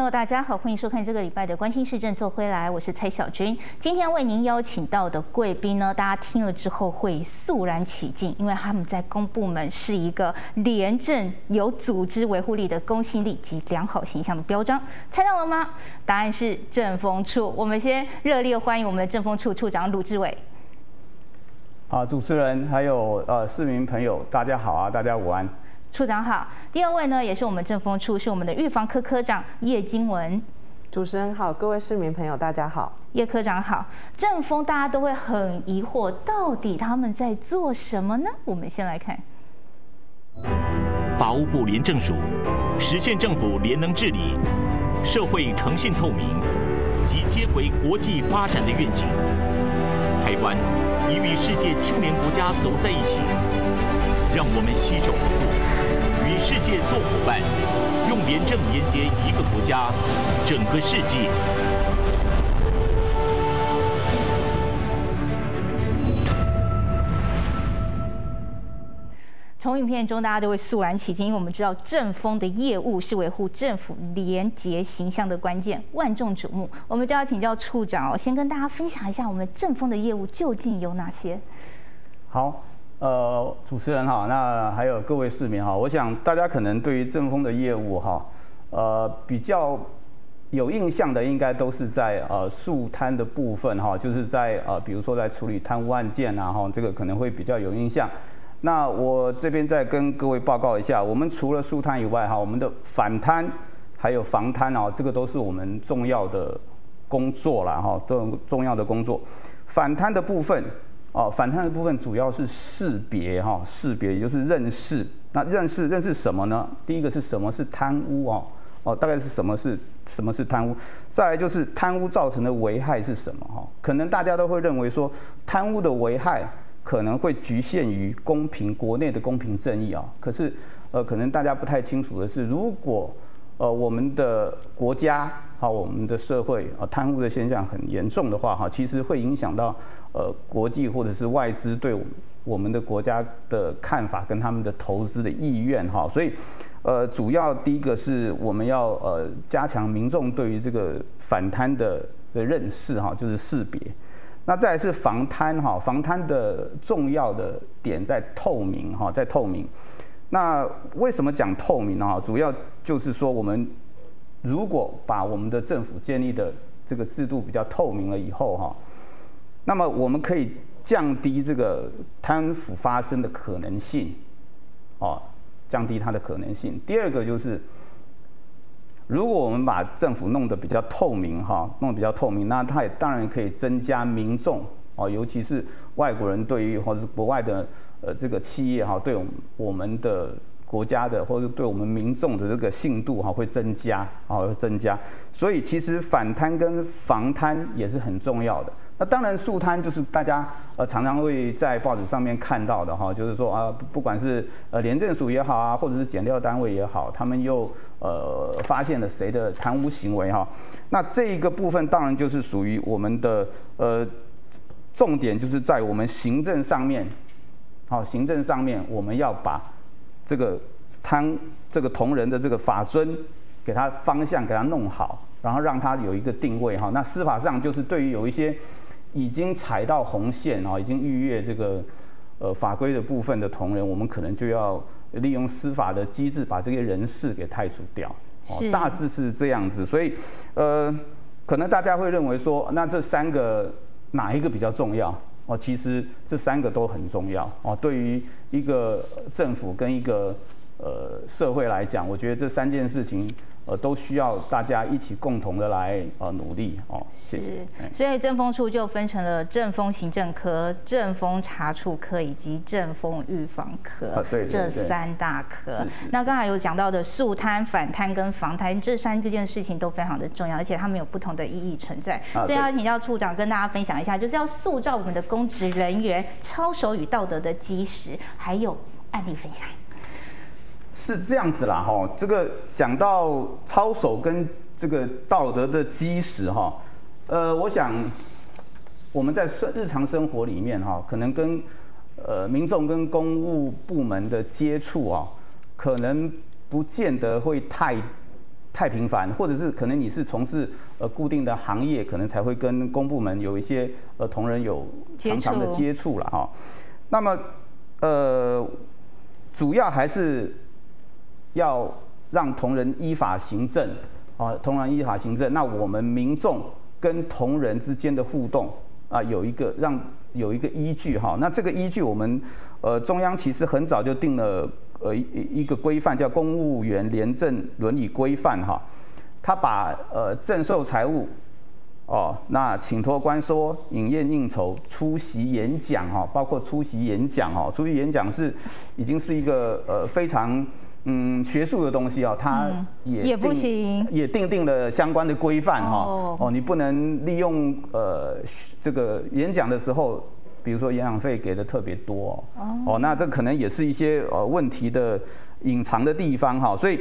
友，大家好，欢迎收看这个礼拜的《关心市政》，做回来，我是蔡小军。今天为您邀请到的贵宾呢，大家听了之后会肃然起敬，因为他们在公部门是一个廉政、有组织维护力的公信力及良好形象的标章。猜到了吗？答案是政风处。我们先热烈欢迎我们的政风处处长鲁志伟。 主持人还有市民朋友，大家好啊，大家午安。 处长好。第二位呢，也是我们政风处，是我们的预防科科长叶金文。 主持人好，各位市民朋友大家好。 叶科长好。政风大家都会很疑惑，到底他们在做什么呢？我们先来看。 法务部廉政署实现政府廉能治理、社会诚信透明及接轨国际发展的愿景。台湾已与世界清廉国家走在一起，让我们携手合作，与世界做伙伴，用廉政连接一个国家、整个世界。 从影片中，大家都会肃然起敬，因为我们知道政风的业务是维护政府廉洁形象的关键，万众瞩目。我们就要请教处长哦，先跟大家分享一下我们政风的业务究竟有哪些。 好，主持人哈，那还有各位市民哈，我想大家可能对于政风的业务哈，比较有印象的，应该都是在肃贪的部分哈，就是在比如说在处理贪污案件啊哈，这个可能会比较有印象。那我这边再跟各位报告一下，我们除了肃贪以外哈，我们的反贪还有防贪啊，这个都是我们重要的工作啦哈，都重要的工作。反贪的部分反贪的部分主要是识别哈，识别也就是认识。那认识什么呢？第一个是什么是贪污大概是什么是贪污？再来就是贪污造成的危害是什么哈？可能大家都会认为说贪污的危害可能会局限于国内的公平正义啊。可是可能大家不太清楚的是，如果我们的国家我们的社会贪污的现象很严重的话其实会影响到国际或者是外资对我们的国家的看法跟他们的投资的意愿所以主要第一个是我们要加强民众对于这个反贪的认识就是识别。那再来是防贪防贪的重要的点在透明在透明。那为什么讲透明呢？主要就是说我们如果把我们的政府建立的这个制度比较透明了以后那么我们可以降低这个贪腐发生的可能性降低它的可能性。第二个就是如果我们把政府弄得比较透明那它也当然可以增加民众尤其是外国人对于或者是国外的这个企业对我们的国家的或者对我们民众的这个信度会增加所以其实反贪跟防贪也是很重要的。那当然肃贪就是大家常常会在报纸上面看到的就是说不管是廉政署也好或者是检调单位也好，他们又发现了谁的贪污行为那这一个部分当然就是属于我们的重点，就是在我们行政上面行政上面我们要把这个同仁的这个法遵给他方向给他弄好，然后让他有一个定位那司法上就是对于有一些已经踩到红线已经逾越这个法规的部分的同仁，我们可能就要利用司法的机制把这些人事给汰除掉大致是这样子。所以可能大家会认为说，那这三个哪一个比较重要其实这三个都很重要对于一个政府跟一个社会来讲，我觉得这三件事情都需要大家一起共同的来努力谢谢。 所以政风处就分成了政风行政科、政风查处科以及政风预防科这三大科。那刚才有讲到的肃贪、反贪跟防贪这三件事情都非常的重要，而且他们有不同的意义存在。所以要请教处长跟大家分享一下，就是要塑造我们的公职人员操守与道德的基石，还有案例分享。 是这样子啦这个讲到操守跟这个道德的基石我想我们在日常生活里面可能跟民众跟公务部门的接触可能不见得会太太频繁，或者是可能你是从事固定的行业，可能才会跟公部门有一些同仁有常常的接触了哈。那么主要还是要让同仁依法行政啊，同仁依法行政。那我们民众跟同仁之间的互动啊，有一个依据哈。那这个依据我们中央其实很早就定了一个规范，叫《公务员廉政伦理规范》哈。它把赠受财物那请托官说、饮宴应酬、出席演讲哈，包括出席演讲哈，出席演讲已经是一个非常学术的东西啊，它也不行， 也定了相关的规范哈。你不能利用这个演讲的时候，比如说演讲费给的特别多那这可能也是一些问题的隐藏的地方哈。所以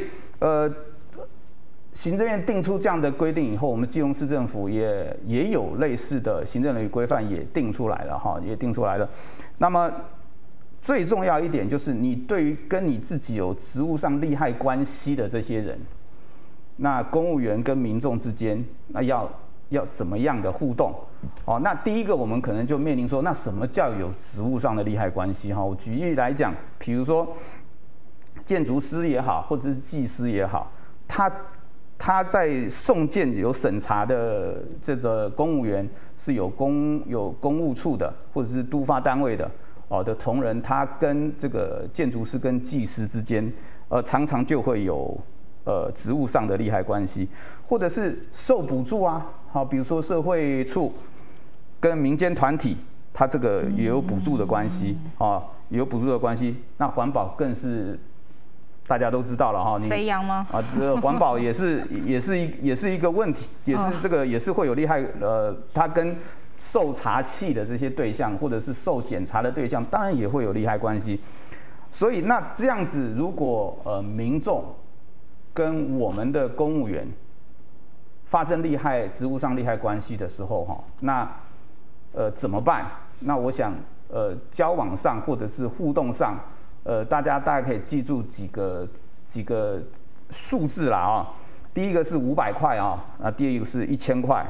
行政院定出这样的规定以后，我们基隆市政府也有类似的行政伦理规范也定出来了哈，也定出来了。那么最重要一点就是，你对于跟你自己有职务上利害关系的这些人，那公务员跟民众之间，那要怎么样的互动？那第一个我们可能就面临说，那什么叫有职务上的利害关系？哈，我举例来讲，比如说建筑师也好，或者是技师也好，他在送件有审查的这个公务员是有公务处的，或者是督发单位的。的同仁，他跟这个建筑师跟技师之间，常常就会有职务上的利害关系，或者是受补助啊，好，比如说社会处跟民间团体，他这个也有补助的关系也有补助的关系。那环保更是大家都知道了哈， 肥羊吗？ 这环保也是一个问题，也是会有利害，他跟受查器的这些对象，或者是受检查的对象，当然也会有利害关系。所以那这样子，如果民众跟我们的公务员发生职务上利害关系的时候那怎么办？那我想交往上或者是互动上，大家大概可以记住几个数字啦第一个是500块第二个是1000块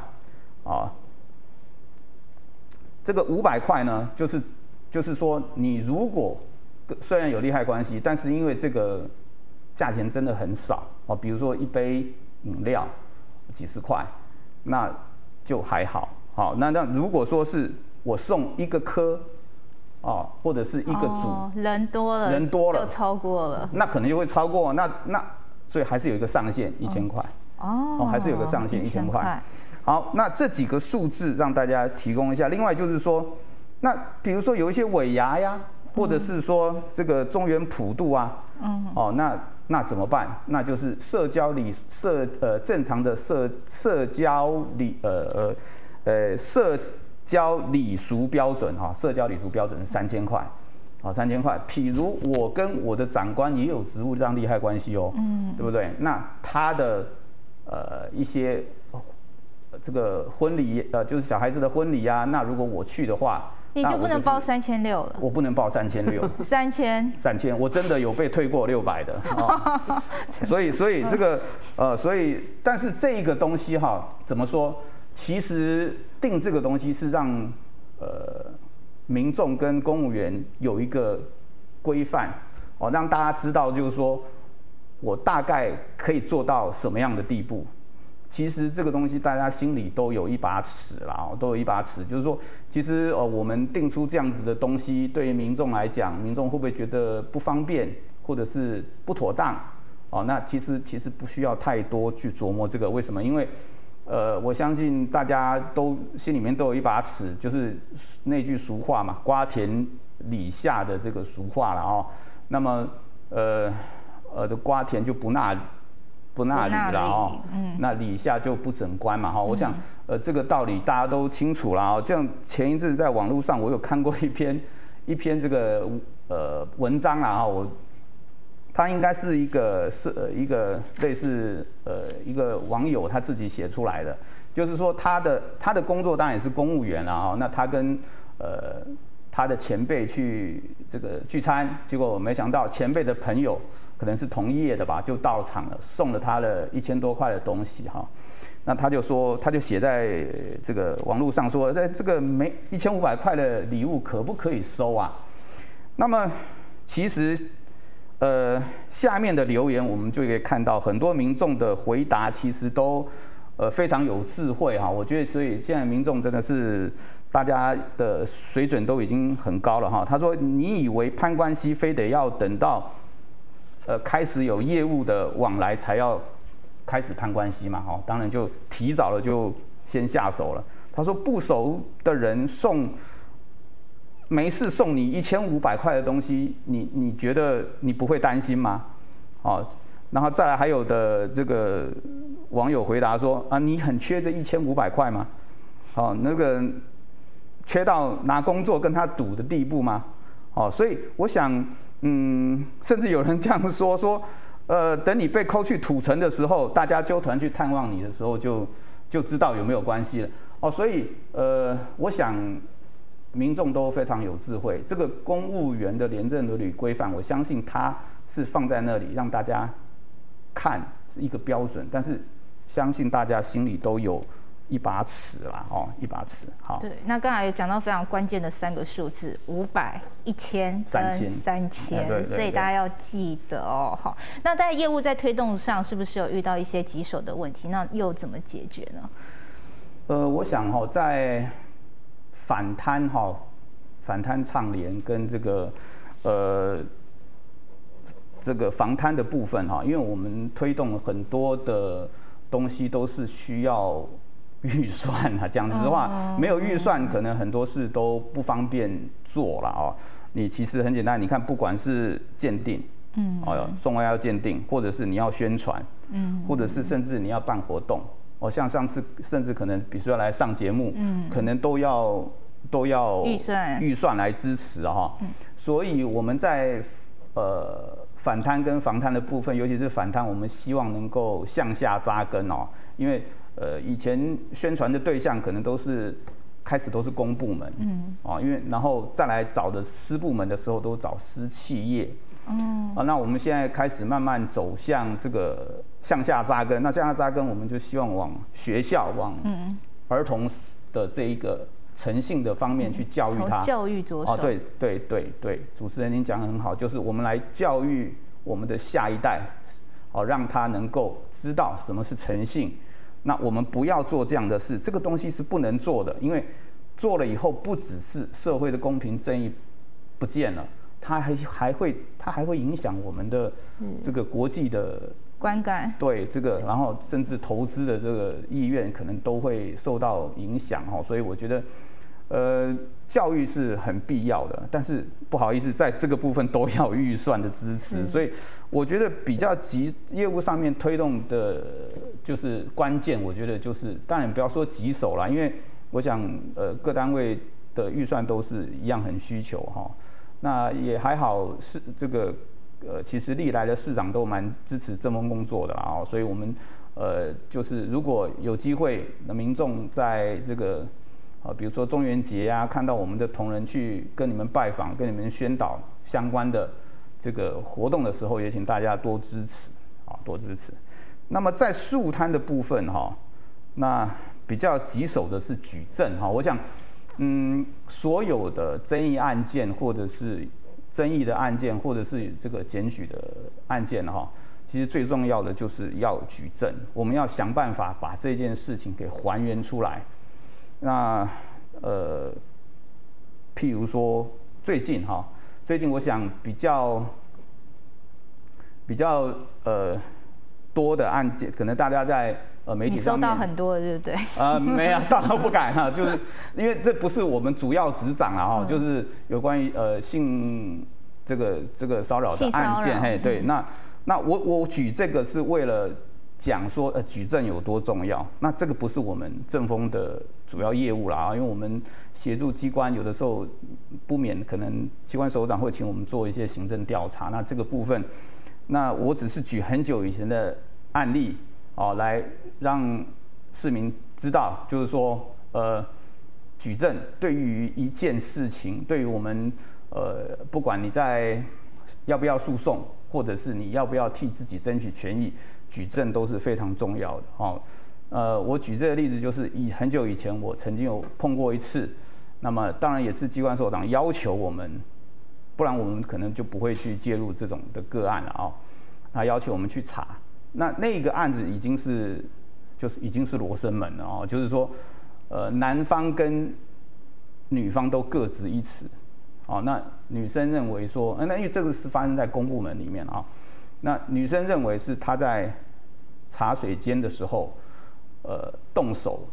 这个500块呢，就是说，你如果虽然有利害关系，但是因为这个价钱真的很少比如说一杯饮料几十块，那就还好那如果说是我送一个科或者是一个组， 人多了就超过了， 那可能就会超过那所以还是有一个上限1000块还是有个上限1000块。好，那这几个数字让大家提供一下。另外就是说，那比如说有一些尾牙呀，或者是说这个中原普渡那怎么办？那就是正常的社交礼俗标准社交礼俗标准是3000块，3000块。譬如我跟我的长官也有职务上利害关系对不对？那他的一些这个婚礼就是小孩子的婚礼啊，那如果我去的话， 你就不能报3600了。 我不能报3600。3000，我真的有被退过600的所以这个但是这一个东西怎么说？其实定这个东西是让民众跟公务员有一个规范让大家知道，就是说我大概可以做到什么样的地步。其实这个东西大家心里都有一把尺啦，都有一把尺，就是说，其实我们定出这样子的东西，对于民众来讲，民众会不会觉得不方便，或者是不妥当？那其实不需要太多去琢磨这个，为什么？因为我相信大家都心里面都有一把尺，就是那句俗话嘛，瓜田李下的这个俗话了那么的瓜田就不纳履了那李下就不整官嘛我想这个道理大家都清楚了这样前一阵在网络上我有看过一篇这个文章啦他应该是一个类似一个网友他自己写出来的，就是说他的工作当然也是公务员啦那他跟他的前辈去这个聚餐，结果没想到前辈的朋友可能是同业的吧，就到场了，送了他了1000多块的东西哈。那他就写在这个网络上说，在这个1500块的礼物可不可以收啊？那么其实下面的留言我们就可以看到很多民众的回答，其实都非常有智慧哈。我觉得所以现在民众真的是大家的水准都已经很高了哈。他说：“你以为攀关系非得要等到开始有业务的往来才要开始攀关系嘛？哈，当然就提早了就先下手了。”他说：“不熟的人没事送你1500块的东西，你觉得你不会担心吗？”哦，然后再来还有的这个网友回答说：“啊，你很缺这1500块吗？哦，那个缺到拿工作跟他赌的地步吗？哦，所以我想，甚至有人这样说，等你被扣去土城的时候，大家纠团去探望你的时候就知道有没有关系了。哦，所以我想。”民众都非常有智慧，这个公务员的廉政伦理规范，我相信它是放在那里让大家看是一个标准，但是相信大家心里都有一把尺啦，哦，一把尺。好， 对，那刚才有讲到非常关键的3个数字，500、1000跟3000，所以大家要记得哦。好，那在业务在推动上，是不是有遇到一些棘手的问题？那又怎么解决呢？ 我想在反贪倡廉跟这个防贪的部分因为我们推动了很多的东西都是需要预算啊，讲实话，没有预算可能很多事都不方便做了哦。你其实很简单，你看不管是鉴定，送外要鉴定，或者是你要宣传，或者是甚至你要办活动。像上次甚至可能，比如说来上节目，可能都要预算来支持哈。所以我们在反贪跟防贪的部分，尤其是反贪，我们希望能够向下扎根哦。因为以前宣传的对象可能开始都是公部门，因为然后再来找的私部门的时候都找私企业。那我们现在开始慢慢走向这个向下扎根。那向下扎根，我们就希望往学校、往儿童的这一个诚信的方面去教育他。 从教育着手。 对，主持人您讲得很好，就是我们来教育我们的下一代，让他能够知道什么是诚信。那我们不要做这样的事，这个东西是不能做的，因为做了以后，不只是社会的公平正义不见了。它还会影响我们的这个国际的观感， 对这个，然后甚至投资的这个意愿可能都会受到影响哈。所以我觉得，教育是很必要的，但是不好意思，在这个部分都要预算的支持。所以我觉得比较业务上面推动的，就是关键，我觉得就是当然不要说棘手啦，因为我想各单位的预算都是一样很需求哈。那也还好，是这个其实历来的市长都蛮支持政风工作的啦，所以我们就是如果有机会，那民众在这个比如说中元节啊，看到我们的同仁去跟你们拜访、跟你们宣导相关的这个活动的时候，也请大家多支持多支持。那么在肃贪的部分那比较棘手的是举证我想。所有的争议案件，或者是争议的案件，或者是这个检举的案件其实最重要的就是要举证，我们要想办法把这件事情给还原出来。那譬如说最近我想比较多的案件，可能大家在媒体上面， 你收到很多，对不对？ 没有，当然不敢就是因为这不是我们主要执掌就是有关于性这个骚扰的案件，对，那我举这个是为了讲说举证有多重要。那这个不是我们政风的主要业务啦因为我们协助机关有的时候不免可能机关首长会请我们做一些行政调查，那这个部分。那我只是举很久以前的案例来让市民知道，就是说举证对于一件事情，对于我们不管你在要不要诉讼， 或者是你要不要替自己争取权益，举证都是非常重要的哦。我举这个例子就是很久以前我曾经有碰过一次，那么当然也是机关首长要求我们，不然我们可能就不会去介入这种的个案了哦。他要求我们去查，那个案子已经是罗生门了哦，就是说，男方跟女方都各执一词，哦，那女生认为说，那因为这个是发生在公部门里面啊，那女生认为是她在茶水间的时候。动手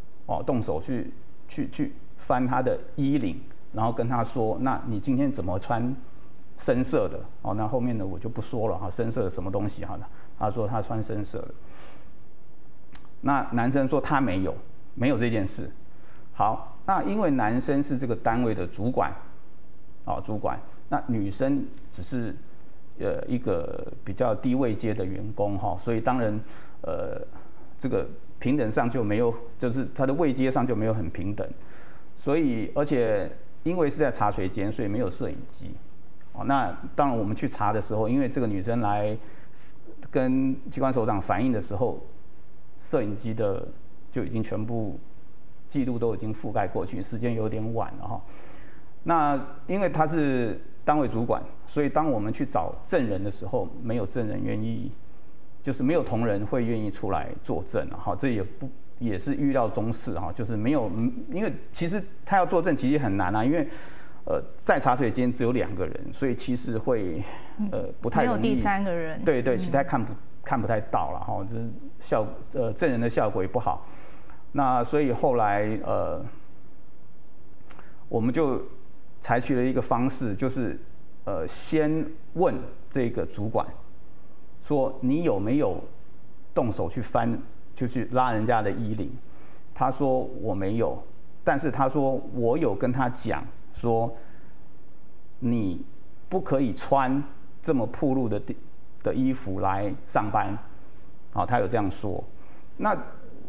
去翻他的衣领，然后跟他说：“那你今天怎么穿深色的？”哦，那后面的我就不说了哈，深色的什么东西哈？他说他穿深色的。那男生说他没有这件事。好，那因为男生是这个单位的主管，主管，那女生只是一个比较低位阶的员工哈，所以当然这个。平等上就没有，就是他的位阶上就没有很平等，所以而且因为是在茶水间，所以没有摄影机。哦，那当然我们去查的时候，因为这个女生来跟机关首长反映的时候，摄影机的就已经全部记录都已经覆盖过去，时间有点晚了哈。那因为他是单位主管，所以当我们去找证人的时候，没有证人愿意。就是没有同仁会愿意出来作证哈，这也是预料中事哈，就是没有，因为其实他要作证其实很难啊，因为在茶水间只有2个人，所以其实会不太容易， 没有第3个人， 对，其他看不太到了哈，就是证人的效果也不好，那所以后来我们就采取了一个方式，就是先问这个主管。说你有没有动手去翻，就去拉人家的衣领？他说我没有，但是他说我有跟他讲说，你不可以穿这么暴露的衣服来上班，好，他有这样说。那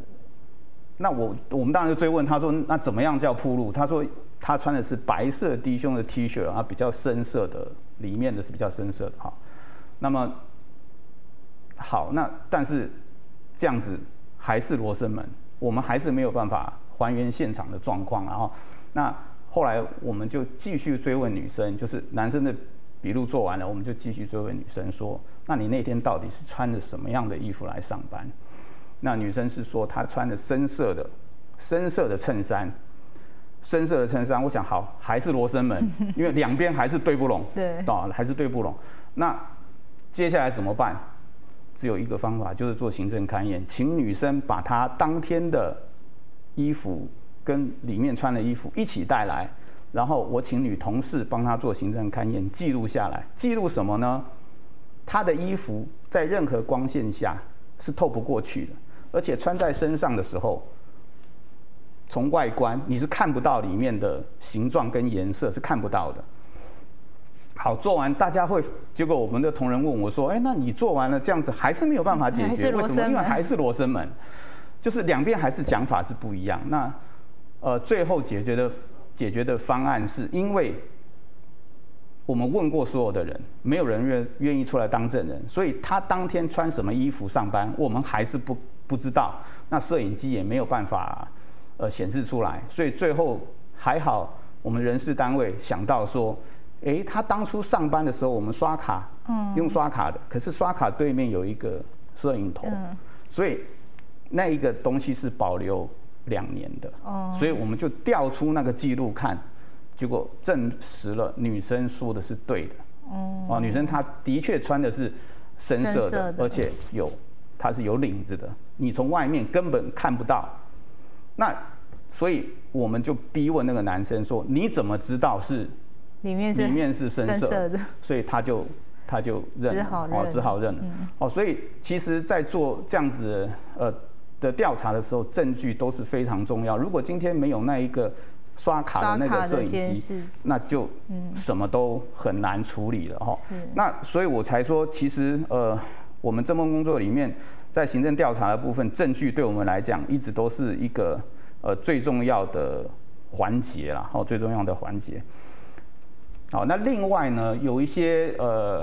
我们当然就追问他说，那怎么样叫暴露？他说他穿的是白色低胸的 T 恤啊，比较深色的，里面的是比较深色的哈。那么好，那但是这样子还是罗生门，我们还是没有办法还原现场的状况，然后那后来我们就继续追问女生，就是男生的笔录做完了，我们就继续追问女生说，那你那天到底是穿着什么样的衣服来上班？那女生是说她穿着深色的衬衫，我想好还是罗生门，因为2边还是对不拢， 对， 还是对不拢。那接下来怎么办？只有一个方法，就是做行政勘验，请女生把她当天的衣服跟里面穿的衣服一起带来，然后我请女同事帮她做行政勘验，记录下来。记录什么呢？她的衣服在任何光线下是透不过去的，而且穿在身上的时候，从外观你是看不到里面的形状跟颜色，是看不到的。好，做完结果我们的同仁问我说：“那你做完了这样子还是没有办法解决？为什么？因为还是罗生门，就是2边还是讲法是不一样。那最后解决的方案是因为我们问过所有的人，没有人愿意出来当证人，所以他当天穿什么衣服上班，我们还是不知道。那摄影机也没有办法显示出来，所以最后还好，我们人事单位想到说。”他当初上班的时候，我们刷卡，用刷卡的，可是刷卡对面有一个摄影头，所以那一个东西是保留2年的，所以我们就调出那个记录看，结果证实了女生说的是对的，女生她的确穿的是深色的，而且它是有领子的，你从外面根本看不到。那所以我们就逼问那个男生说：“你怎么知道是？”里面是深色的，所以他就认了，只好认了。所以其实，在做这样子的调查的时候，证据都是非常重要。如果今天没有那一个刷卡的那个摄影机，那就什么都很难处理了哈。那所以我才说，其实我们政风工作里面，在行政调查的部分，证据对我们来讲一直都是一个最重要的环节啦，最重要的环节。好，那另外呢，有一些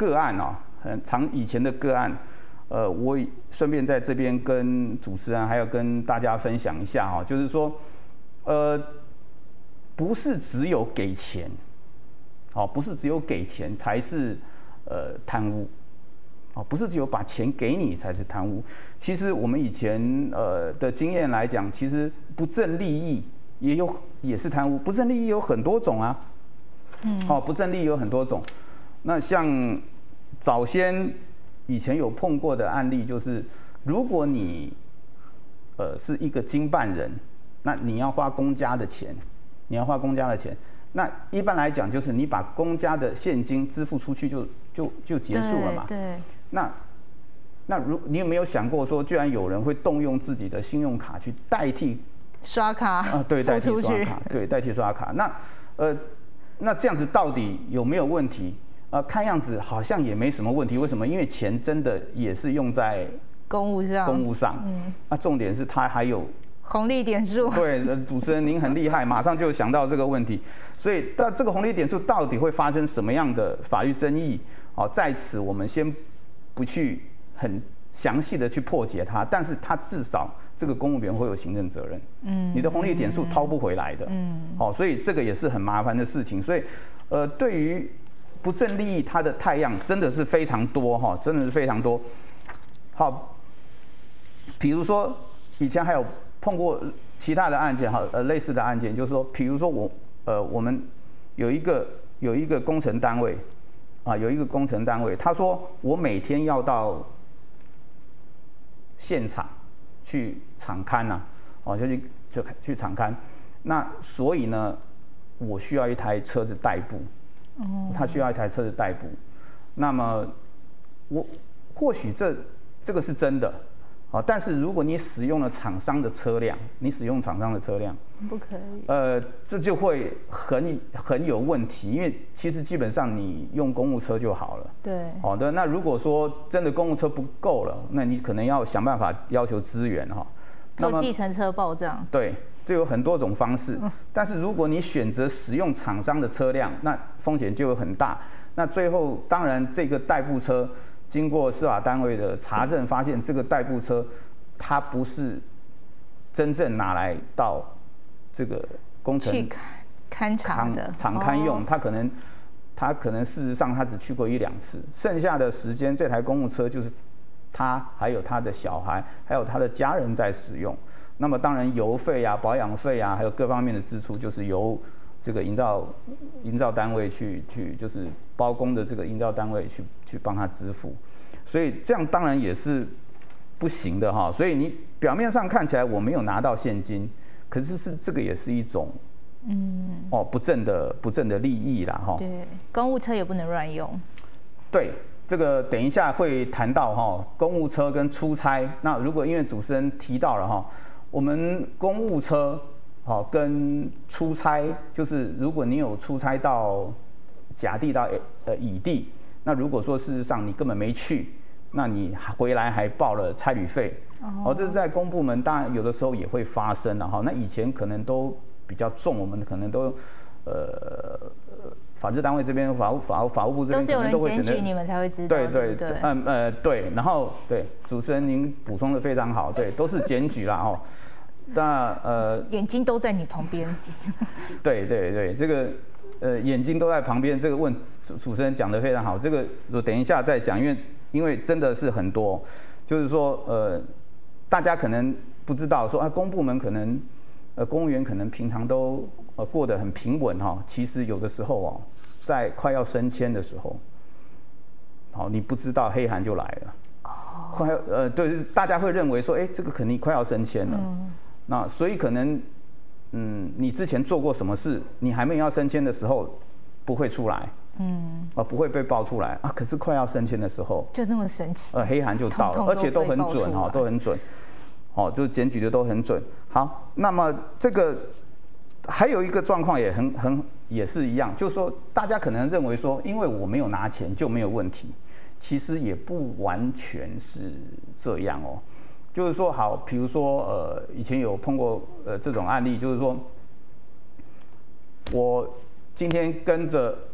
个案哦，以前的个案，我顺便在这边跟主持人还有跟大家分享一下哈，就是说，不是只有给钱，好，不是只有给钱才是贪污，哦，不是只有把钱给你才是贪污。其实我们以前的经验来讲，其实不正利益也是贪污，不正利益有很多种啊，好，不正利益有很多种。那像早先以前有碰过的案例，就是如果你是一个经办人，那你要花公家的钱，那一般来讲就是你把公家的现金支付出去就结束了嘛。 对。 那你有没有想过说，居然有人会动用自己的信用卡去代替刷卡啊？对，代替刷卡，对，代替刷卡。那这样子到底有没有问题？看样子好像也没什么问题。为什么？因为钱真的也是用在公务上。 那重点是它还有红利点数。 对，主持人您很厉害，马上就想到这个问题。所以，这个红利点数到底会发生什么样的法律争议？好，在此我们先不去很详细的去破解它，但是它至少这个公务员会有行政责任。你的红利点数掏不回来的。好，所以这个也是很麻烦的事情。所以，对于不正利益，它的太阳真的是非常多哈，真的是非常多。好，比如说以前还有碰过其他的案件哈，类似的案件，就是说，比如说我们有一个工程单位啊，他说我每天要到现场去场勘呐，哦，就去场勘，那所以呢，我需要一台车子代步。他需要一台车子代步，那么或许这个是真的，但是如果你使用了厂商的车辆， 不可以， 这就会很有问题，因为其实基本上你用公务车就好了。 对， 好的，那如果说真的公务车不够了，那你可能要想办法要求资源哈， 做计程车报账。 对。就有很多种方式，但是如果你选择使用厂商的车辆，那风险就会很大。那最后，当然这个代步车经过司法单位的查证，发现这个代步车它不是真正拿来到这个工程去勘察的厂勘用，它可能事实上它只去过1-2次，剩下的时间这台公务车就是他还有他的小孩还有他的家人在使用。那么当然油费啊、保养费啊，还有各方面的支出，就是由这个营造单位去就是包工的这个营造单位去帮他支付，所以这样当然也是不行的哈。所以你表面上看起来我没有拿到现金，可是这个也是一种不正的利益啦哈。 对，公务车也不能乱用。 对。这个等一下会谈到哈，公务车跟出差。那如果因为主持人提到了哈，我们公务车好跟出差，就是如果你有出差到甲地到乙地，那如果说事实上你根本没去，那你回来还报了差旅费，这是在公部门当然有的时候也会发生了哈。那以前可能都比较重，我们可能都法制单位这边、法务部这边可能都会检举你们才会知道。 对，对，然后对主持人您补充的非常好，对，都是检举啦哈。那眼睛都在你旁边。 对，这个眼睛都在旁边，这个主持人讲得非常好，这个我等一下再讲，因为真的是很多，就是说大家可能不知道说公部门可能公务员可能平常都过得很平稳哈，其实有的时候在快要升迁的时候，好，你不知道黑函就来了。对，大家会认为说，这个肯定快要升迁了。那所以可能，你之前做过什么事，你还没有要升迁的时候不会出来，不会被爆出来啊。可是快要升迁的时候， 就那么神奇， 黑函就到了，而且都很准哈，都很准。就是检举的都很准。好，那么这个还有一个状况也是一样，就是说大家可能认为说，因为我没有拿钱就没有问题，其实也不完全是这样哦。就是说，好，比如说以前有碰过这种案例，就是说我今天跟着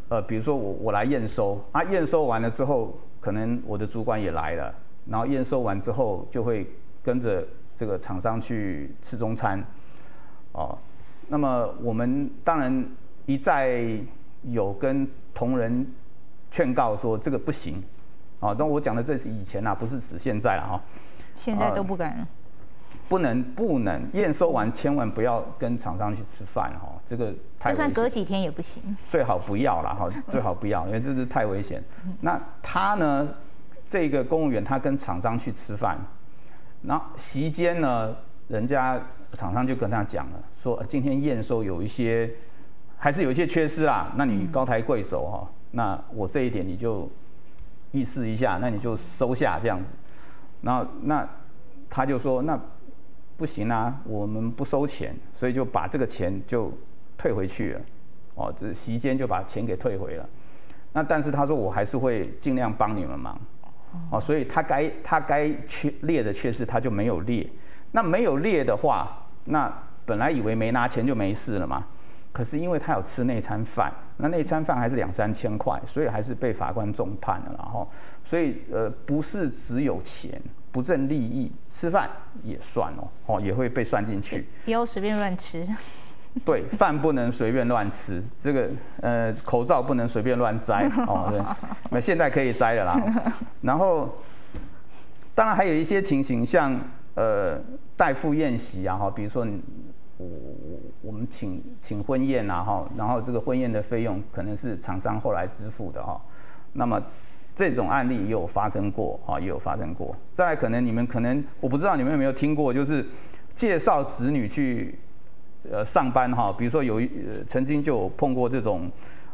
比如说我来验收啊，验收完了之后，可能我的主管也来了，然后验收完之后就会跟着这个厂商去吃中餐，哦，那么我们当然一再有跟同仁劝告说这个不行，啊，但我讲的这是以前啊，不是指现在了哈。 现在都不敢了。 不能验收完千万不要跟厂商去吃饭哈，这个太危险。就算隔几天也不行。 最好不要啦哈，最好不要，因为这是太危险。那他呢，这个公务员他跟厂商去吃饭，然后席间呢，人家厂商就跟他讲了，说今天验收还是有一些缺失啦，那你高抬贵手哈，那我这一点你就意思一下，那你就收下这样子。然后那他就说那不行啊，我们不收钱，所以就把这个钱就退回去了，哦，这席间就把钱给退回了。那但是他说我还是会尽量帮你们忙，哦，所以他该列的缺失他就没有列。那没有列的话，那本来以为没拿钱就没事了嘛，可是因为他有吃那餐饭，那餐饭还是2-3千块，所以还是被法官重判了，然后，所以不是只有钱。不正利益，吃饭也算哦，也会被算进去。 不要随便乱吃。 对，饭不能随便乱吃，这个口罩不能随便乱摘哦。对，那现在可以摘了啦。然后，当然还有一些情形，像代付宴席啊，哈，比如说我们请婚宴啊，哈，然后这个婚宴的费用可能是厂商后来支付的哈，那么。这种案例也有发生过，也有发生过。再来，可能我不知道你们有没有听过，就是介绍子女去上班哈，比如说曾经就有碰过这种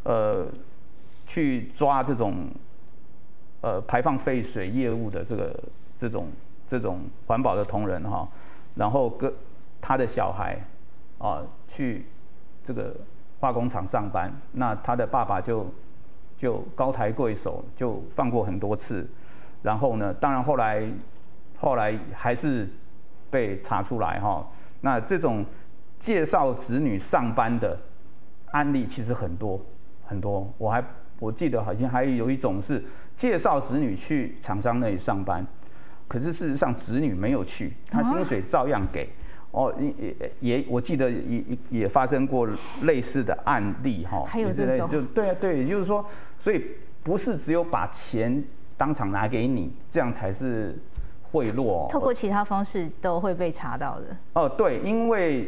去抓这种排放废水业务的这种环保的同仁哈，然后跟他的小孩去这个化工厂上班，那他的爸爸就高抬贵手，就放过很多次，然后呢，当然后来还是被查出来哈。那这种介绍子女上班的案例其实很多很多，我记得好像还有一种是介绍子女去厂商那里上班，可是事实上子女没有去，他薪水照样给。哦，我记得也发生过类似的案例哈， 还有这种， 对，也就是说，所以不是只有把钱当场拿给你，这样才是贿赂。 透过其他方式都会被查到的。 哦，对，因为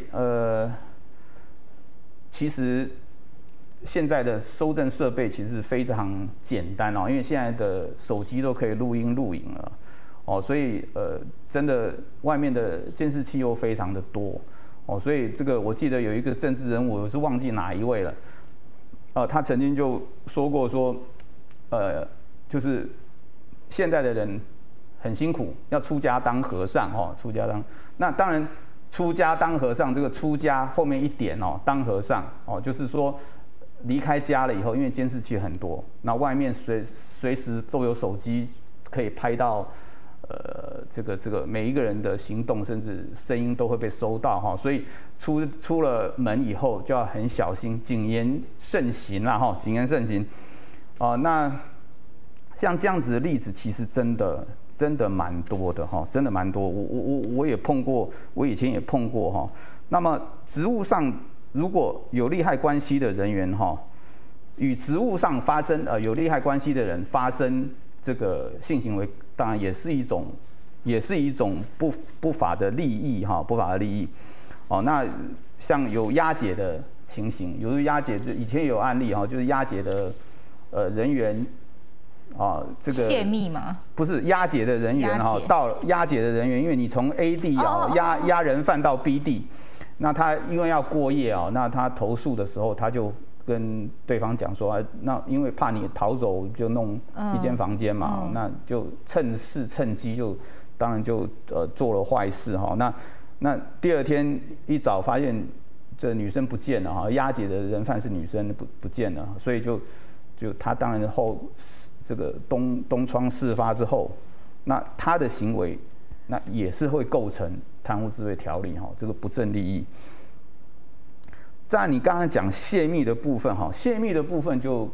其实现在的收证设备其实非常简单哦，因为现在的手机都可以录音录影了。哦，所以真的外面的监视器又非常的多，哦，所以这个我记得有一个政治人物，我是忘记哪一位了，他曾经就说过说，就是现在的人很辛苦，要出家当和尚哦，出家当，那当然出家当和尚，这个出家后面一点哦，当和尚哦，就是说离开家了以后，因为监视器很多，那外面随时都有手机可以拍到。这个每一个人的行动，甚至声音都会被收到哈，所以出了门以后就要很小心，谨言慎行啦哈，谨言慎行。那像这样子的例子，其实真的蛮多的哈，真的蛮多。我也碰过，我以前也碰过哈。那么职务上如果有利害关系的人员哈，与职务上发生有利害关系的人发生这个性行为。当然也是一种不法的利益哈，不法的利益。哦，那像有押解的情形，有押解，以前也有案例哈，就是押解的人员这个泄密吗？ 不是押解的人员哈，到押解的人员，因为你从 A 地押人犯到 B 地，那他因为要过夜那他投诉的时候他就。跟对方讲说那因为怕你逃走，就弄一间房间嘛，那就趁势趁机就，当然就做了坏事哈。那第二天一早发现这女生不见了哈，押解的人犯是女生不见了，所以就他当然这个东窗事发之后，那他的行为那也是会构成贪污治罪条例哈，这个不正利益。在你刚刚讲泄密的部分哈，泄密的部分就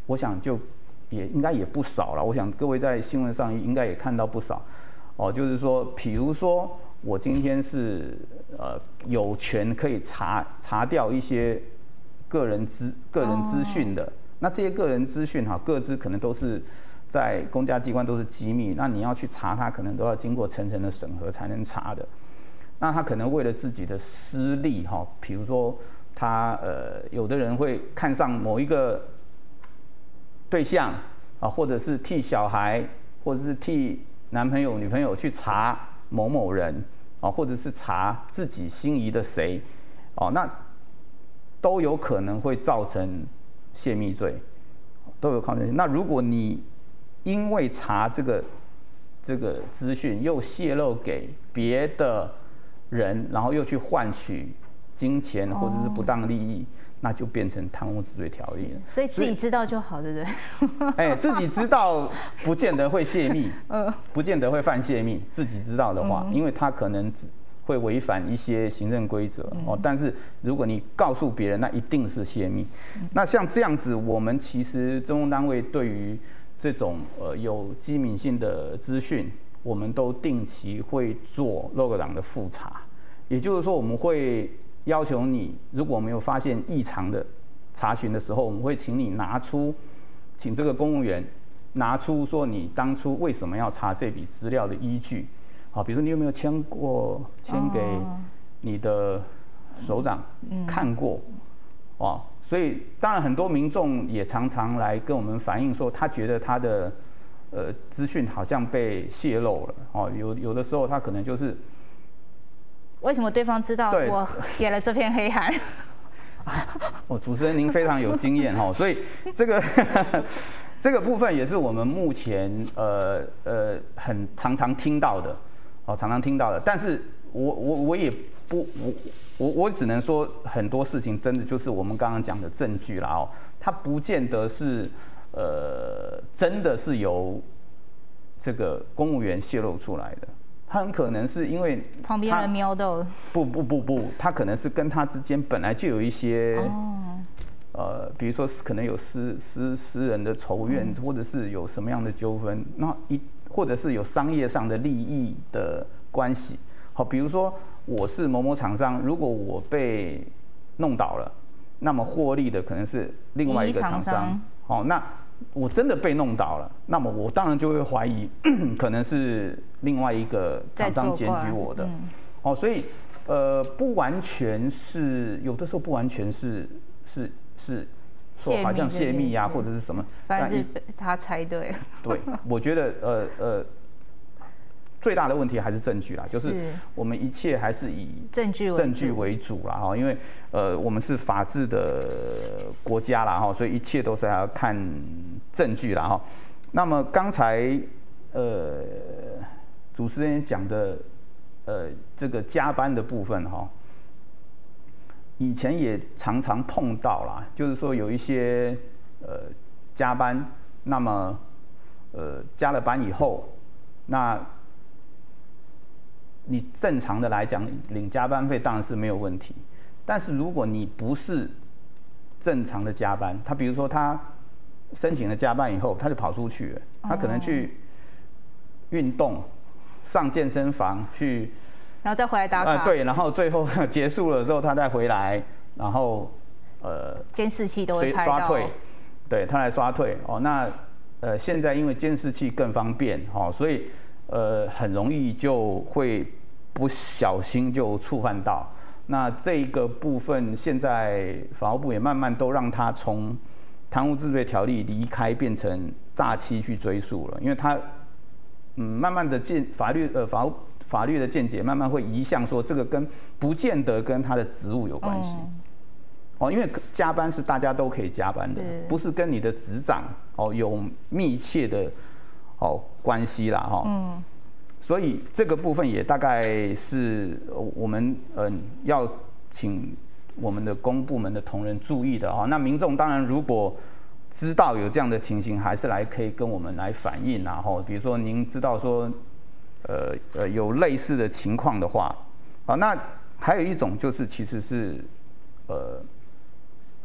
我想就应该也不少了。我想各位在新闻上应该也看到不少，就是说，比如说我今天是有权可以查掉一些个人资讯的，那这些个人资讯各自可能都是在公家机关都是机密，那你要去查它，可能都要经过层层的审核才能查的。那他可能为了自己的私利比如说他有的人会看上某一个对象或者是替小孩或者是替男朋友女朋友去查某某人或者是查自己心仪的谁那都有可能会造成泄密罪，都有可能。那如果你因为查这个资讯又泄露给别的人，然后又去换取金钱或者是不当利益，那就变成贪污治罪条例了。 所以自己知道就好，对不对？ 自己知道不见得会泄密，不见得会犯泄密。自己知道的话，因为他可能会违反一些行政规则但是如果你告诉别人，那一定是泄密。那像这样子，我们其实政风单位对于这种有机敏性的资讯，我们都定期会做log档的复查，也就是说，我们会要求你，如果我们有发现异常的查询的时候，我们会请你请这个公务员拿出说你当初为什么要查这笔资料的依据，比如说你有没有签给你的首长看过，所以当然很多民众也常常来跟我们反映说，他觉得他的资讯好像被泄露了有的时候他可能就是为什么对方知道我写了这篇黑函？ 主持人您非常有经验所以这个部分也是我们目前很常常听到的但是我也不我只能说很多事情真的就是我们刚刚讲的证据啦它不见得是真的是由这个公务员泄露出来的，他很可能是因为旁边人瞄到了。 不，他可能是跟他之间本来就有一些比如说可能有私人的仇怨，或者是有什么样的纠纷，或者是有商业上的利益的关系。比如说我是某某厂商，如果我被弄倒了，那么获利的可能是另外一个厂商。那我真的被弄倒了，那么我当然就会怀疑，可能是另外一个厂商检举我的。所以不完全是，有的时候不完全是说好像泄密或者是什么， 反正是他猜对了。 对，我觉得最大的问题还是证据啦，就是我们一切还是以证据为主啦因为我们是法治的国家啦所以一切都是要看证据啦那么刚才主持人讲的这个加班的部分以前也常常碰到啦，就是说有一些加班，那么加了班以后，那你正常的来讲领加班费当然是没有问题，但是如果你不是正常的加班，他比如说他申请了加班以后，他就跑出去了，他可能去运动，上健身房去， 然后再回来打卡。 对，然后最后结束了之后他再回来，然后监视器都会拍到。 刷退，对，他来刷退那现在因为监视器更方便所以很容易就会不小心就触犯到。那这个部分现在法务部也慢慢都让他从贪污治罪条例离开，变成诈欺去追溯了，因为他慢慢的法律的见解慢慢会移向说这个不见得跟他的职务有关系因为加班是大家都可以加班的，不是跟你的职掌有密切的关系啦所以这个部分也大概是我们要请我们的公部门的同仁注意的那民众当然如果知道有这样的情形，还是可以跟我们来反映比如说您知道说有类似的情况的话那还有一种就是其实是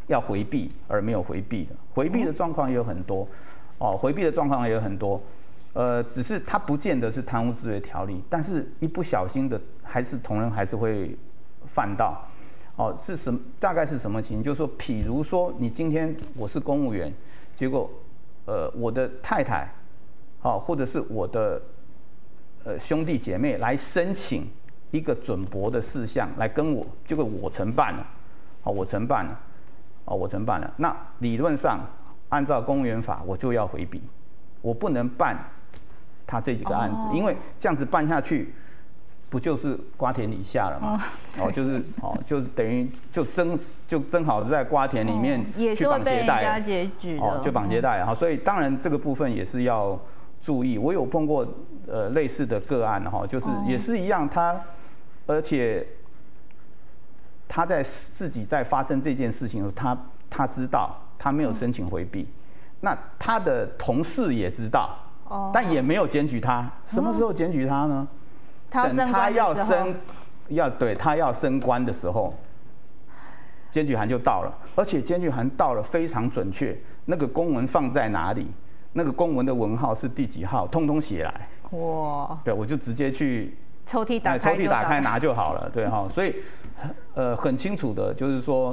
要回避而没有回避的，回避的状况也有很多，回避的状况也有很多，只是它不见得是贪污治罪条例，但是一不小心的同仁还是会犯到，大概是什么情形？就是说，譬如说你今天我是公务员，结果我的太太，或者是我的兄弟姐妹来申请一个准驳的事项来跟我，结果我承办了，我承办了，那理论上按照公务员法我就要回避，我不能办他这几个案子，因为这样子办下去，不就是瓜田李下了吗？就是等于就正好在瓜田里面去绑鞋带，就绑鞋带，所以当然这个部分也是要注意。我有碰过类似的个案就是也是一样，而且他自己在发生这件事情的时候，他知道他没有申请回避，那他的同事也知道，但也没有检举他。什么时候检举他呢？等他要升官的时候，检举函就到了，而且检举函到了非常准确，那个公文放在哪里，那个公文的文号是第几号，通通写来。哇！对，我就直接去抽屉打开拿就好了。对所以很清楚的，就是说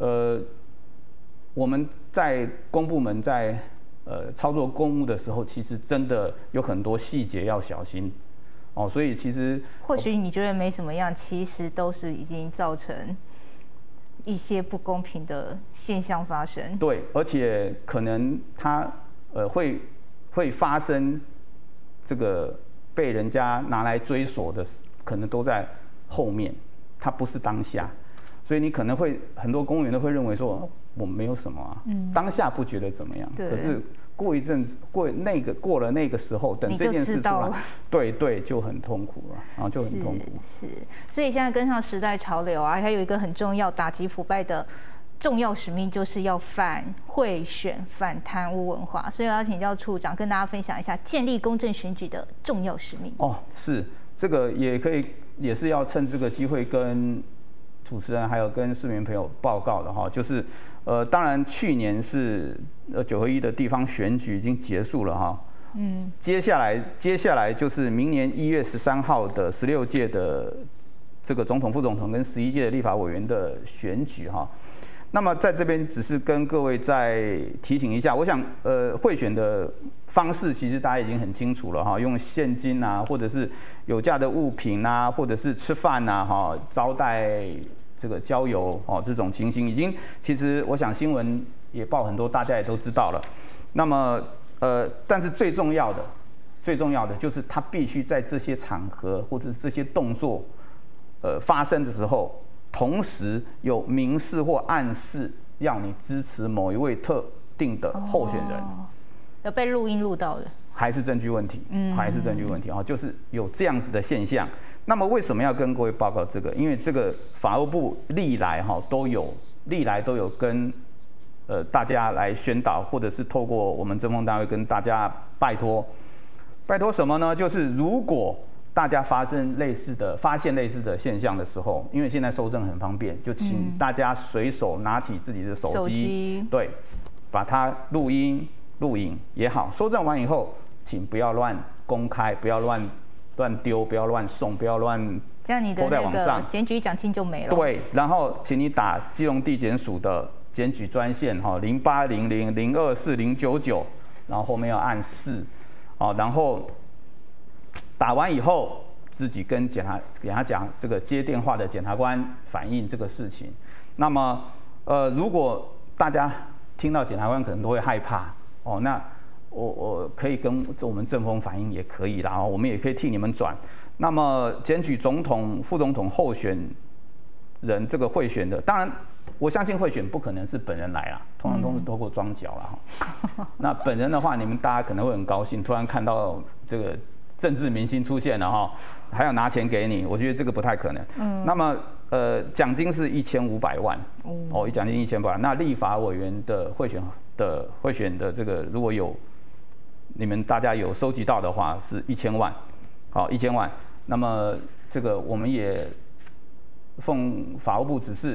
我们在公部门在操作公务的时候，其实真的有很多细节要小心。所以其实或许你觉得没什么样，其实都是已经造成一些不公平的现象发生。 对，而且可能它会发生这个被人家拿来追索的，可能都在后面，它不是当下，所以你可能会很多公务员都会认为说我没有什么啊，当下不觉得怎么样，可是过一阵过了那个时候，等这件事出来，对，就很痛苦了，然后就很痛苦。 是，所以现在跟上时代潮流啊，还有一个很重要打击腐败的重要使命，就是要反贿选、反贪污文化。所以我要请教处长跟大家分享一下建立公正选举的重要使命。 是这个也是要趁这个机会跟主持人还有跟市民朋友报告的就是当然去年是9合1的地方选举已经结束了接下来就是明年1月13号的16届的这个总统、副总统跟11届的立法委员的选举那么在这边只是跟各位再提醒一下，我想贿选的方式其实大家已经很清楚了用现金啊，或者是有价的物品啊，或者是吃饭啊招待这个郊游这种情形，已经其实我想新闻也报很多，大家也都知道了。那么但是最重要的就是他必须在这些场合或者是这些动作发生的时候，同时有明示或暗示要你支持某一位特定的候选人， 有被录音录到的， 还是证据问题，还是证据问题就是有这样子的现象。那么为什么要跟各位报告这个？因为这个法务部历来都有跟大家来宣导，或者是透过我们政风单位跟大家拜托什么呢？就是如果大家发现类似的现象的时候，因为现在搜证很方便，就请大家随手拿起自己的手机，对，把它录音录影也好，搜证完以后，请不要乱公开，不要乱丢，不要乱送，不要乱这样你的那个检举奖金就没了。 对，然后请你打基隆地检署的检举专线0800024099，然后后面要按4，然后打完以后自己跟给他讲这个接电话的检察官反映这个事情。那么如果大家听到检察官可能都会害怕那我可以跟我们政风反映也可以啦，我们也可以替你们转。那么检举总统、副总统候选人这个贿选的，当然我相信贿选不可能是本人来啦，通常都是透过庄脚啦那本人的话，你们大家可能会很高兴，突然看到这个政治明星出现了还要拿钱给你，我觉得这个不太可能。那么奖金是1500万奖金1500万。那立法委员的贿选的这个，如果有你们大家有收集到的话，是1000万，1000万。那么这个我们也奉法务部指示，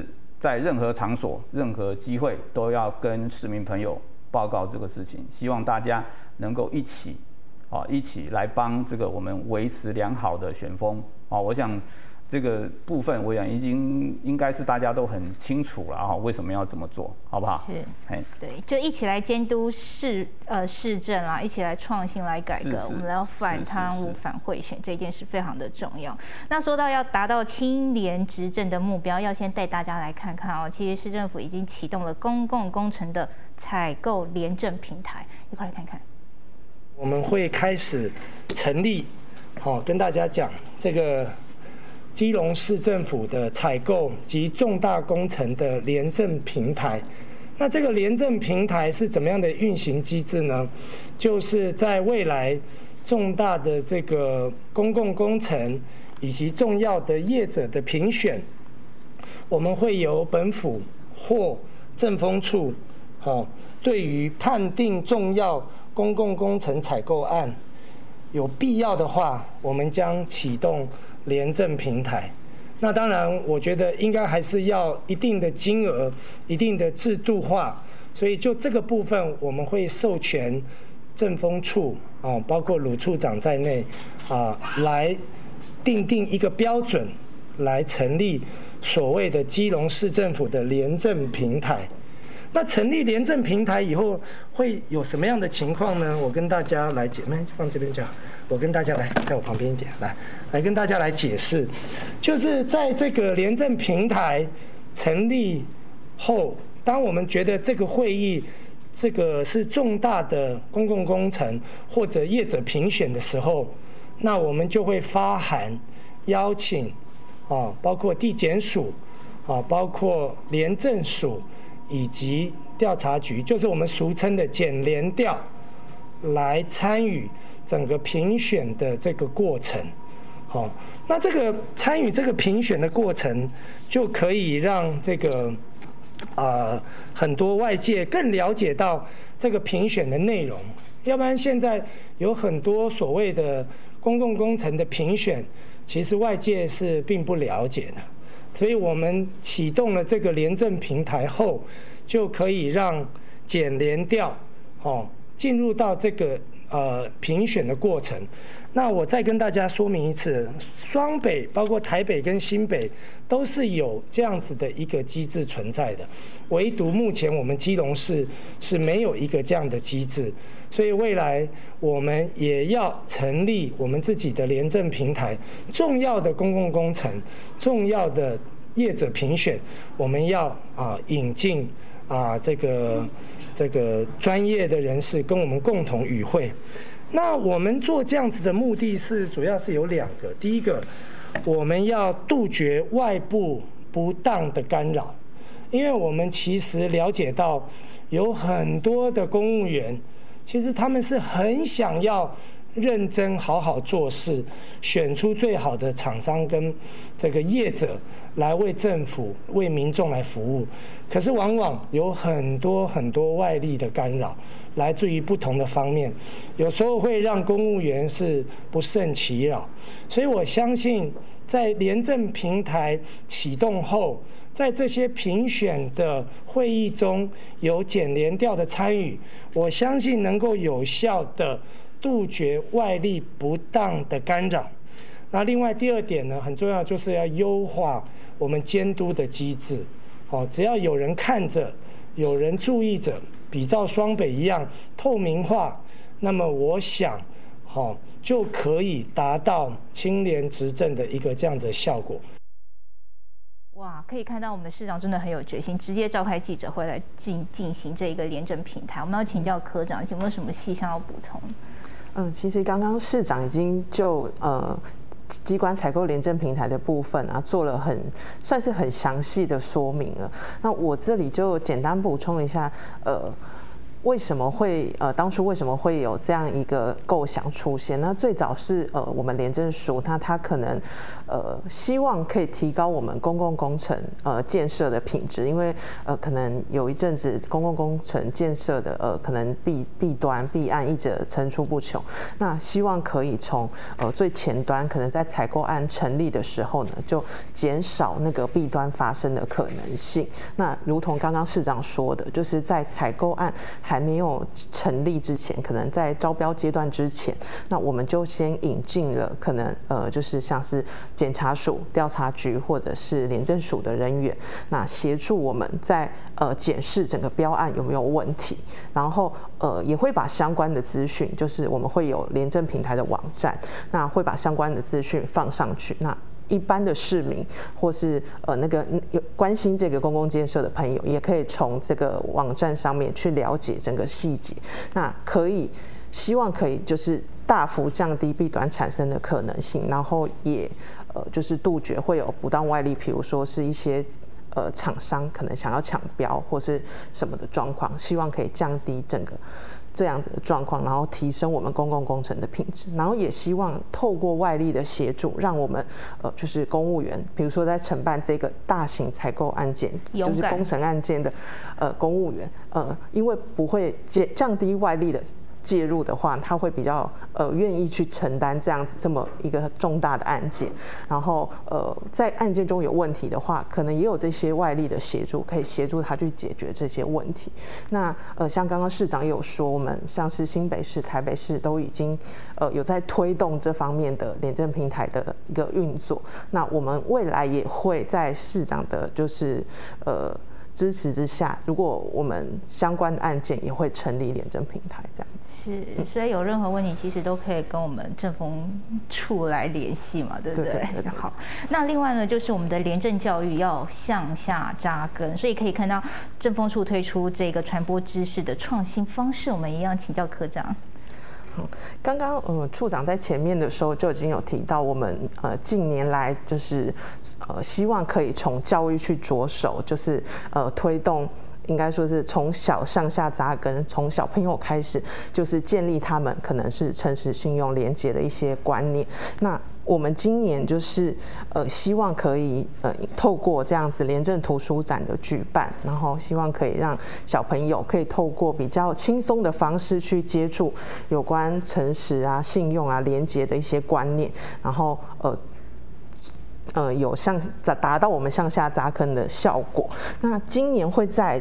在任何场所、任何机会都要跟市民朋友报告这个事情，希望大家能够一起来帮这个我们维持良好的选风我想这个部分我想应该是大家都很清楚了为什么要这么做，好不好？ 是，对，就一起来监督市政啦，一起来创新来改革，我们要反贪污、反贿选，这件事非常的重要。那说到要达到清廉执政的目标，要先带大家来看看其实市政府已经启动了公共工程的采购廉政平台，一块来看看。 我们会开始成立，跟大家讲这个基隆市政府的采购及重大工程的廉政平台。那这个廉政平台是怎么样的运行机制呢？就是在未来重大的这个公共工程以及重要的业者的评选，我们会由本府或政风处，对于判定重要公共工程采购案，有必要的话，我们将启动廉政平台。那当然，我觉得应该还是要一定的金额、一定的制度化，所以就这个部分，我们会授权政风处包括鲁处长在内来订定一个标准，来成立所谓的基隆市政府的廉政平台。那成立廉政平台以后会有什么样的情况呢？我跟大家来放这边讲，我跟大家在我旁边一点来跟大家来解释，就是在这个廉政平台成立后，当我们觉得这个会议这个是重大的公共工程或者业者评选的时候，那我们就会发函邀请包括地检署包括廉政署以及调查局，就是我们俗称的检廉调，来参与整个评选的这个过程。那这个参与这个评选的过程，就可以让这个很多外界更了解到这个评选的内容。要不然现在有很多所谓的公共工程的评选，其实外界是并不了解的。所以我们启动了这个廉政平台后，就可以让检廉调进入到这个评选的过程。那我再跟大家说明一次，双北包括台北跟新北都是有这样子的一个机制存在的，唯独目前我们基隆市是没有一个这样的机制，所以未来我们也要成立我们自己的廉政平台，重要的公共工程、重要的业者评选，我们要引进这个专业的人士跟我们共同与会。那我们做这样子的目的是主要是有2个，第一个，我们要杜绝外部不当的干扰，因为我们其实了解到有很多的公务员，其实他们是很想要认真好好做事，选出最好的厂商跟这个业者来为政府、为民众来服务，可是往往有很多外力的干扰，来自于不同的方面，有时候会让公务员是不胜其扰。所以我相信，在廉政平台启动后，在这些评选的会议中有检廉调的参与，我相信能够有效的杜绝外力不当的干扰。那另外第2点呢，很重要，就是要优化我们监督的机制。只要有人看着，有人注意着，比照双北一样透明化，那么我想，就可以达到清廉执政的一个这样子的效果。 哇，可以看到我们市长真的很有决心，直接召开记者会来进行这一个廉政平台。我们要请教科长，有没有什么细项要补充？ 其实刚刚市长已经就机关采购廉政平台的部分做了算是很详细的说明了。那我这里就简单补充一下， 为什么会当初为什么会有这样一个构想出现？那最早是我们廉政署它可能希望可以提高我们公共工程建设的品质，因为可能有一阵子公共工程建设的可能弊端弊案一直层出不穷，那希望可以从最前端可能在采购案成立的时候呢，就减少那个弊端发生的可能性。那如同刚刚市长说的，就是在采购案还没有成立之前，可能在招标阶段之前，那我们就先引进了可能就是像是检察署、调查局或者是廉政署的人员，那协助我们在检视整个标案有没有问题，然后也会把相关的资讯，就是我们会有廉政平台的网站，那会把相关的资讯放上去。那一般的市民或是那个有关心这个公共建设的朋友，也可以从这个网站上面去了解整个细节。那希望可以就是大幅降低弊端产生的可能性，然后也就是杜绝会有不当外力，比如说是一些厂商可能想要抢标或是什么的状况，希望可以降低整个这样子的状况，然后提升我们公共工程的品质，然后也希望透过外力的协助，让我们就是公务员，比如说在承办这个大型采购案件，就是工程案件的公务员，因为不会降低外力的介入的话，他会比较愿意去承担这么一个重大的案件，然后在案件中有问题的话，可能也有这些外力的协助，可以协助他去解决这些问题。那像刚刚市长也有说，我们像是新北市、台北市都已经有在推动这方面的廉政平台的一个运作。那我们未来也会在市长的就是支持之下，如果我们相关的案件也会成立廉政平台这样子。 是，所以有任何问题其实都可以跟我们政风处来联系嘛，对不对？对。好，那另外呢，就是我们的廉政教育要向下扎根，所以可以看到政风处推出这个传播知识的创新方式，我们一样请教科长。 刚刚处长在前面的时候就已经有提到，我们近年来就是希望可以从教育去着手，就是推动。应该说是从小向下扎根，从小朋友开始，就是建立他们可能是诚实、信用、廉洁的一些观念。那我们今年就是希望可以透过这样子廉政图书展的举办，然后希望可以让小朋友可以透过比较轻松的方式去接触有关诚实啊、信用啊、廉洁的一些观念，然后有达到我们向下扎根的效果。那今年会在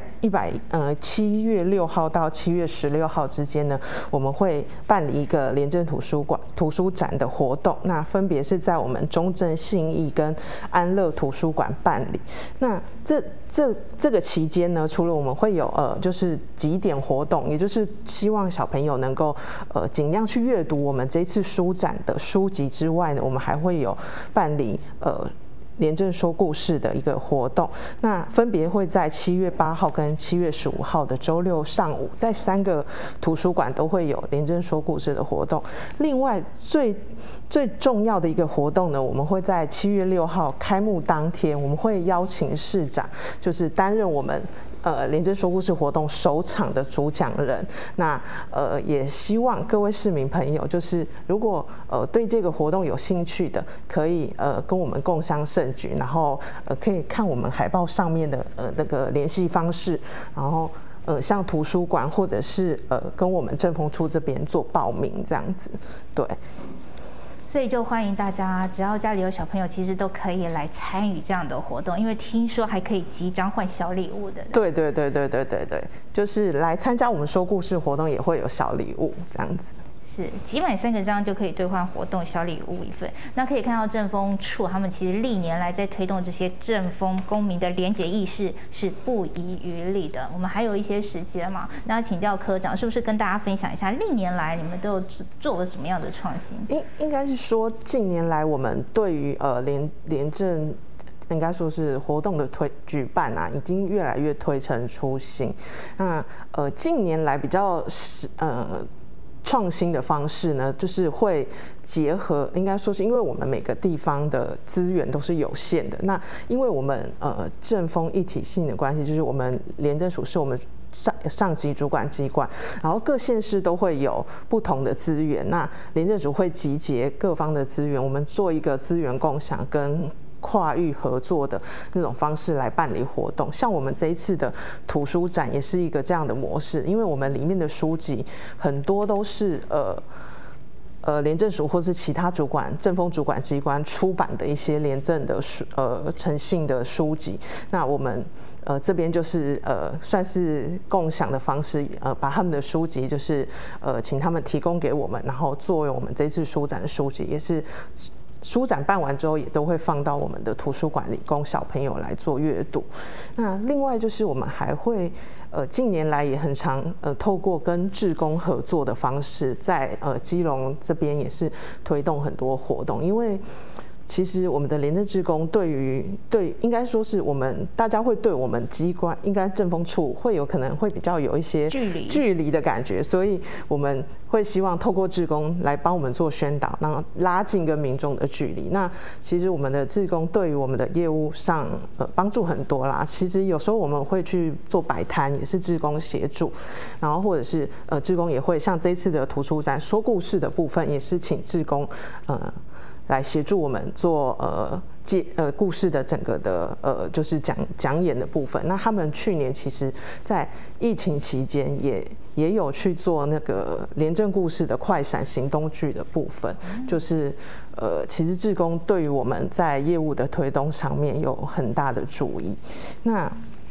7月6号到7月16号之间呢，我们会办理一个廉政图书展的活动。那分别是在我们中正、信义跟安乐图书馆办理。那这个期间呢，除了我们会有就是几点活动，也就是希望小朋友能够尽量去阅读我们这次书展的书籍之外呢，我们还会有办理廉政说故事的一个活动。那分别会在7月8号跟7月15号的周六上午，在3个图书馆都会有廉政说故事的活动。另外最重要的一个活动呢，我们会在7月6号开幕当天，我们会邀请市长，就是担任我们廉政说故事活动首场的主讲人。那也希望各位市民朋友，就是如果对这个活动有兴趣的，可以跟我们共襄盛举，然后可以看我们海报上面的那个联系方式，然后像图书馆或者是跟我们政风处这边做报名这样子，对。 所以就欢迎大家，只要家里有小朋友，其实都可以来参与这样的活动，因为听说还可以集章换小礼物的。对， 就是来参加我们说故事活动也会有小礼物这样子。 是集满3个章就可以兑换活动小礼物1份。那可以看到政风处他们其实历年来在推动这些政风公民的廉洁意识是不遗余力的。我们还有一些时间嘛，那请教科长是不是跟大家分享一下历年来你们都有做了什么样的创新？ 应该是说近年来我们对于廉政应该说是活动的举办啊，已经越来越推陈出新。那近年来比较创新的方式呢，就是会结合，应该说是因为我们每个地方的资源都是有限的，那因为我们政风一体性的关系，就是我们廉政署是我们上级主管机关，然后各县市都会有不同的资源，那廉政署会集结各方的资源，我们做一个资源共享跟跨域合作的那种方式来办理活动。像我们这一次的图书展也是一个这样的模式，因为我们里面的书籍很多都是廉政署或是其他政风主管机关出版的一些廉政的诚信的书籍，那我们这边就是算是共享的方式，把他们的书籍就是请他们提供给我们，然后作为我们这次书展的书籍，也是书展办完之后也都会放到我们的图书馆里供小朋友来做阅读。那另外就是我们还会近年来也很常透过跟志工合作的方式，在基隆这边也是推动很多活动，因为其实我们的廉政志工应该说是大家会对我们机关，应该政风处会有可能会比较有一些距离的感觉，所以我们会希望透过志工来帮我们做宣导，然后拉近跟民众的距离。那其实我们的志工对于我们的业务上帮助很多啦。其实有时候我们会去做摆摊，也是志工协助，然后或者是志工也会像这一次的图书展说故事的部分，也是请志工来协助我们做故事的整个的就是讲演的部分。那他们去年其实在疫情期间也有去做那个廉政故事的快闪行动剧的部分，就是其实志工对于我们在业务的推动上面有很大的注意。那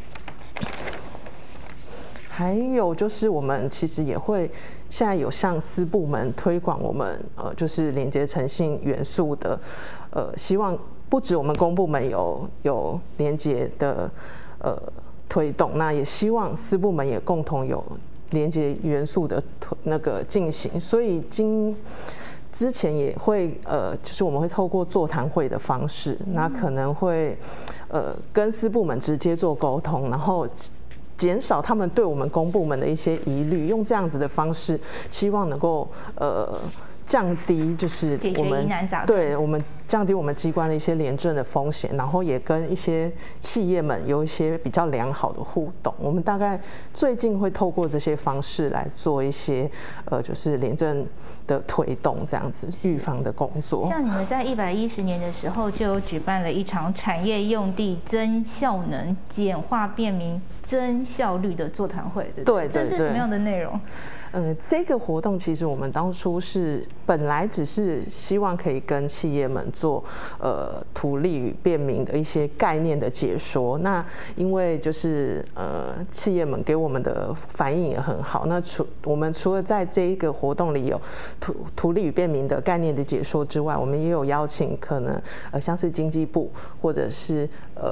还有就是我们其实也会现在有向私部门推广我们就是廉洁诚信元素的希望不止我们公部门有廉洁的推动，那也希望私部门也共同有廉洁元素的那个进行。所以之前也会就是我们会透过座谈会的方式，那可能会跟私部门直接做沟通，然后减少他们对我们公部门的一些疑虑，用这样子的方式，希望能够降低就是我们对我们降低我们机关的一些廉政的风险，然后也跟一些企业们有一些比较良好的互动。我们大概最近会透过这些方式来做一些就是廉政的推动，这样子预防的工作。 像你们在110年的时候就有举办了一场产业用地增效能、简化便民、增效率的座谈会，对不对？这是什么样的内容？ 这个活动其实我们当初是本来只是希望可以跟企业们做图利与便民的一些概念的解说。那因为就是企业们给我们的反应也很好，那我们除了在这一个活动里有图利与便民的概念的解说之外，我们也有邀请可能像是经济部或者是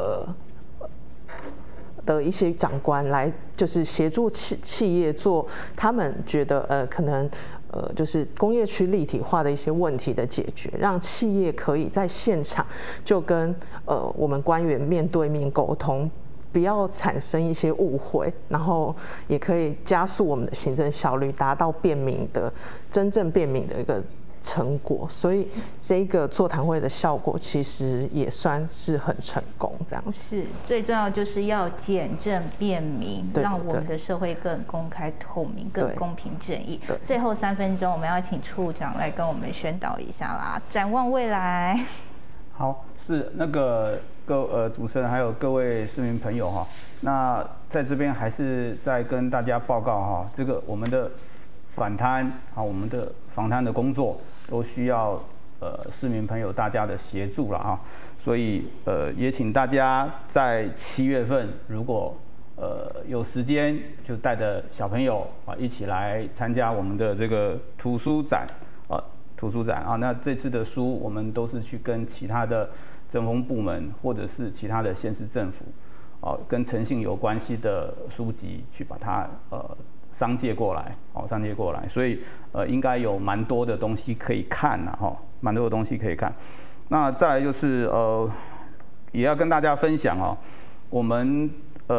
的一些长官来，就是协助企业做他们觉得可能就是工业区立体化的一些问题的解决，让企业可以在现场就跟我们官员面对面沟通，不要产生一些误会，然后也可以加速我们的行政效率，达到真正便民的一个成果。所以这个座谈会的效果其实也算是很成功，这样是最重要就是要简政便民，让我们的社会更公开透明、更公平正义。最后3分钟，我们要请处长来跟我们宣导一下啦，展望未来。 好，是那个主持人还有各位市民朋友哈，那在这边还是再跟大家报告哈，这个我们的反贪我们的防贪的工作都需要市民朋友大家的协助了哈，所以也请大家在7月份如果有时间就带着小朋友一起来参加我们的这个图书展那这次的书我们都是去跟其他的政风部门或者是其他的县市政府跟诚信有关系的书籍去把它商借过来，所以应该有蛮多的东西可以看蛮多的东西可以看。那再来就是也要跟大家分享我们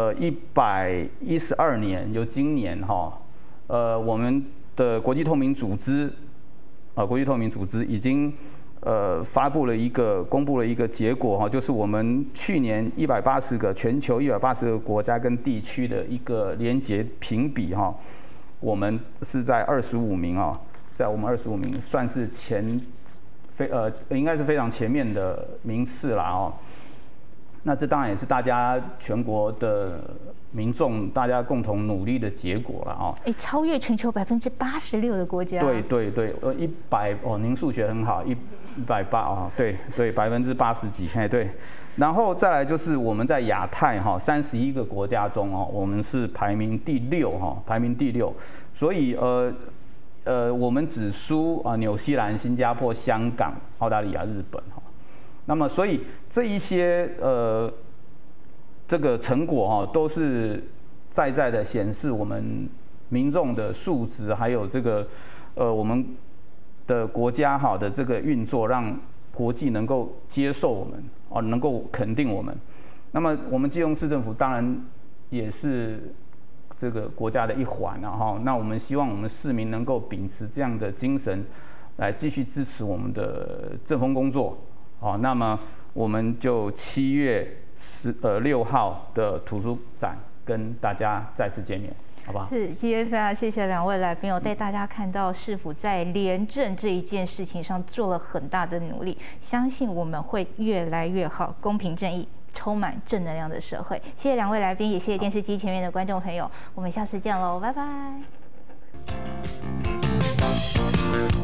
112年，就今年我们的国际透明组织已经公布了一个结果哈，就是我们去年全球180个国家跟地区的一个连结评比哈，我们是在25名啊，在我们25名算是应该是非常前面的名次啦哦。那这当然也是大家全国的民众大家共同努力的结果了哦。 超越全球86%的国家。 对对对，100哦，您数学很好，180啊，对对，80几，对。然后再来就是我们在亚太哈31个国家中哦，我们是排名第6哈，排名第6。所以我们只输纽西兰、新加坡、香港、澳大利亚、日本哈。那么，所以这一些这个成果哈，都是在的显示我们民众的素质，还有这个我们的国家哈的这个运作，让国际能够接受我们能够肯定我们。那么，我们基隆市政府当然也是这个国家的一环哈。那我们希望我们市民能够秉持这样的精神，来继续支持我们的政风工作。好，那么我们就7月6号的图书展跟大家再次见面，好不好？ 是，今天非常谢谢2位来宾，带大家看到市府在廉政这一件事情上做了很大的努力，相信我们会越来越好，公平正义，充满正能量的社会。谢谢2位来宾，也谢谢电视机前面的观众朋友，我们下次见喽，拜拜。